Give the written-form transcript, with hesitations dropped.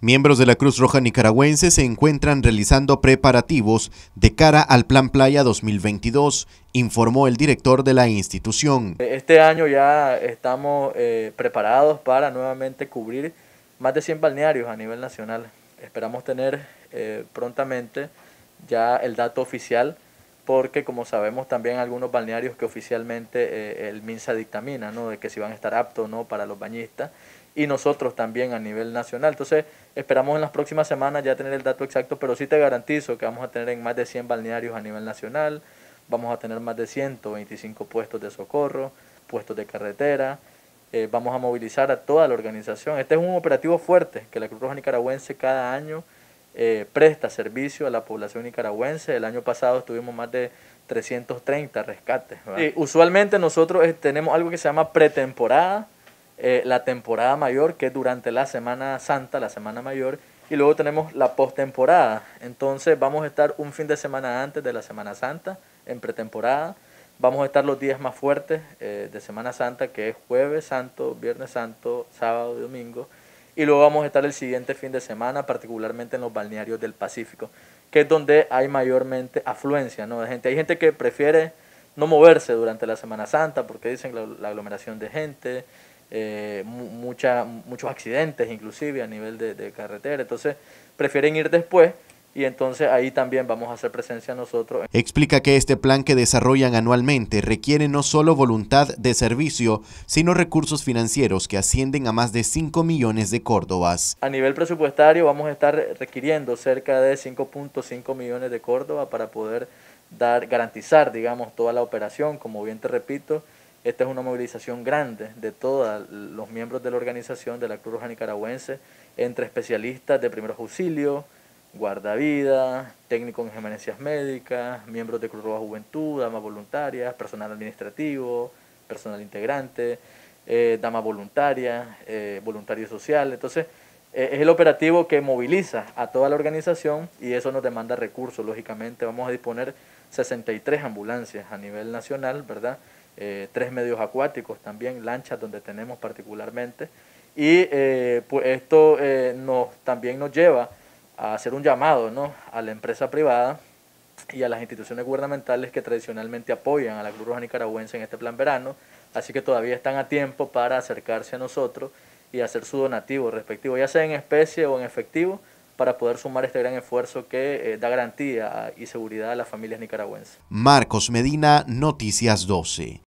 Miembros de la Cruz Roja Nicaragüense se encuentran realizando preparativos de cara al Plan Playa 2022, informó el director de la institución. Este año ya estamos preparados para nuevamente cubrir más de 100 balnearios a nivel nacional. Esperamos tener prontamente ya el dato oficial, porque como sabemos también algunos balnearios que oficialmente el MINSA dictamina, ¿no?, de que si van a estar aptos o no para los bañistas, y nosotros también a nivel nacional. Entonces esperamos en las próximas semanas ya tener el dato exacto, pero sí te garantizo que vamos a tener en más de 100 balnearios a nivel nacional, vamos a tener más de 125 puestos de socorro, puestos de carretera, vamos a movilizar a toda la organización. Este es un operativo fuerte que la Cruz Roja Nicaragüense cada año presta servicio a la población nicaragüense. El año pasado tuvimos más de 330 rescates. Usualmente nosotros tenemos algo que se llama pretemporada, la temporada mayor, que es durante la Semana Santa, la Semana Mayor, y luego tenemos la postemporada. Entonces vamos a estar un fin de semana antes de la Semana Santa, en pretemporada. Vamos a estar los días más fuertes de Semana Santa, que es Jueves Santo, Viernes Santo, Sábado y Domingo. Y luego vamos a estar el siguiente fin de semana, particularmente en los balnearios del Pacífico, que es donde hay mayormente afluencia, ¿no?, de gente. Hay gente que prefiere no moverse durante la Semana Santa porque dicen la aglomeración de gente, muchos accidentes inclusive a nivel de carretera, entonces prefieren ir después. Y entonces ahí también vamos a hacer presencia nosotros. Explica que este plan que desarrollan anualmente requiere no solo voluntad de servicio, sino recursos financieros que ascienden a más de 5 millones de córdobas. A nivel presupuestario vamos a estar requiriendo cerca de 5.5 millones de córdoba para poder garantizar, digamos, toda la operación. Como bien te repito, esta es una movilización grande de todos los miembros de la organización de la Cruz Roja Nicaragüense, entre especialistas de primeros auxilios, guardavidas, técnicos en emergencias médicas, miembros de Cruz Roja Juventud, damas voluntarias, personal administrativo, personal integrante, damas voluntarias, voluntarios sociales. Entonces, es el operativo que moviliza a toda la organización y eso nos demanda recursos, lógicamente. Vamos a disponer 63 ambulancias a nivel nacional, ¿verdad? 3 medios acuáticos también, lanchas donde tenemos particularmente. Y pues esto también nos lleva a hacer un llamado, ¿no?, a la empresa privada y a las instituciones gubernamentales que tradicionalmente apoyan a la Cruz Roja Nicaragüense en este plan verano, así que todavía están a tiempo para acercarse a nosotros y hacer su donativo respectivo, ya sea en especie o en efectivo, para poder sumar este gran esfuerzo que da garantía y seguridad a las familias nicaragüenses. Marcos Medina, Noticias 12.